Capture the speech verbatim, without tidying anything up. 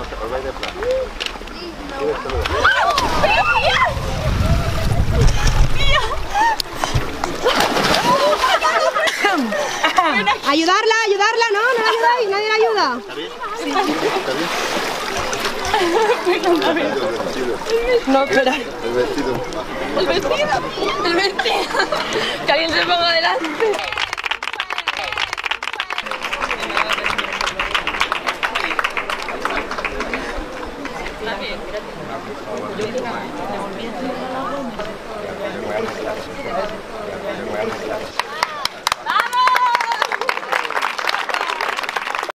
os vais de plan. Ayudarla, ayudarla, no, no la ayudáis, nadie la ayuda. ¿Está bien? Sí. ¿Está bien? No, espera. El vestido. El vestido. El vestido. Que alguien se ponga delante. Voy a mezclar. Voy a mezclar.